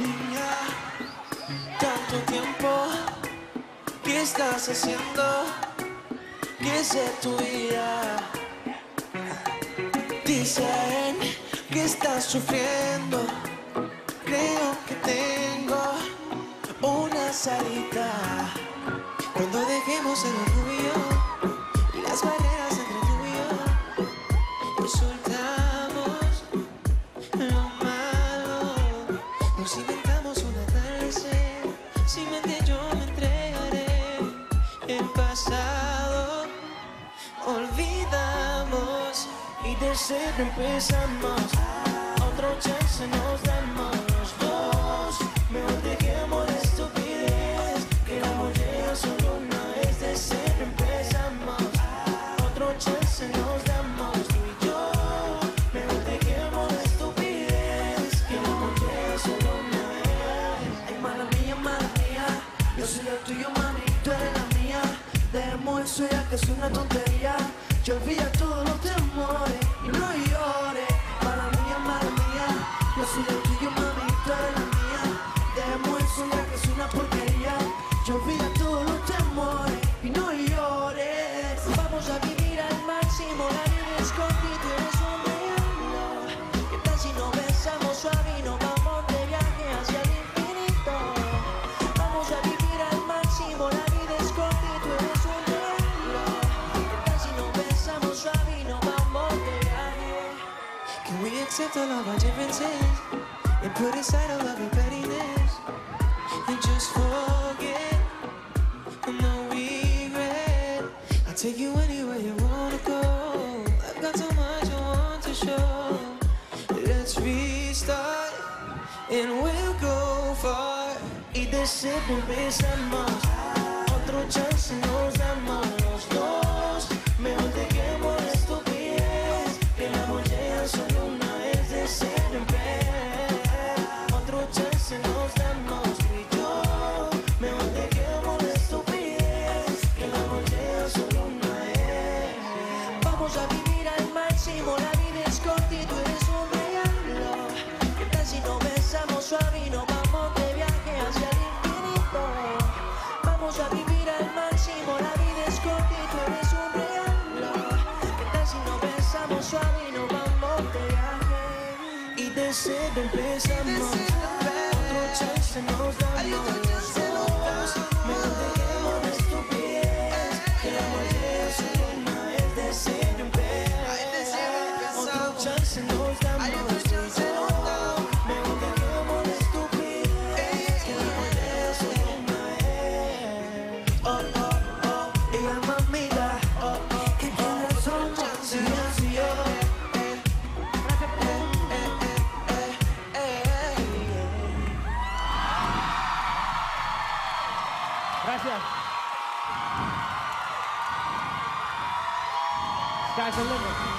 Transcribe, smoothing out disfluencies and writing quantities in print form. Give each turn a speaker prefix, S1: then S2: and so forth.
S1: Niña, tanto tiempo, ¿qué estás haciendo? ¿Qué es de tu vida? Dicen que estás sufriendo. Creo que tengo una salida. Cuando dejemos el orgullo y las barreras entre tú y yo, y soltamos lo malo, nos inventamos un atardecer. Sin mente yo me entregaré. El pasado olvidamos y de cero empezamos. Otro chance nos damos los dos. Mejor dejemos de estupidez, que el amor llega solo una vez. De cero empezamos. Otro chance nos damos tú y yo. Mejor dejemos de estupidez, que el amor llega solo una vez. Ay, mala mía, yo soy el tuyo, mami, tú eres la mía. Dejemos eso ya que es una tontería. Yo olvida todos los temores y no llores. Mala mía, yo soy el tuyo, mami, tú eres la mía. Dejemos eso ya que es una porquería. Yo olvida todos los temores y no llores. Vamos a vivir al máximo, la vida es contigo, eres un regalo. ¿Qué tal si nos besamos suave y nos vamos de viaje hacia el infinito? Vamos a vivir al máximo, la vida es contigo, eres un regalo. ¿Qué tal si nos besamos suave y nos vamos de viaje? Can we accept all of our differences and put aside all of our pettiness and just forget, no regret? I'll take you anywhere you wanna go. I've got so much I want to show. Let's restart and we'll go far. Y de cero empezamos. Otro chance nos damos los dos. Mejor dejemos de estupidez, que el amor llega solo una vez. De cero empezamos. Otro chance nos damos tú y yo. Mejor dejemos de estupidez, que el amor llega solo una vez. Vamos a vivir al máximo, la vida es corta y tú eres un regalo. ¿Qué tal si nos besamos suave y nos vamos de viaje hacia el infinito? Vamos a vivir al máximo, la vida es corta y tú eres un regalo. ¿Qué tal si nos besamos suave y nos vamos de viaje? Y de cero empezamos. Otro chance nos damos los dos. Mejor dejemos de estupidez, que el amor llega solo una vez. De cero empezamos. Otro chance nos damos los dos. Mejor dejemos de estupidez, que el amor llega solo una vez. Oh, oh, oh, ella mamita, oh, oh, que tiene solo un chance, así yo.
S2: Gracias. Sky's the limit.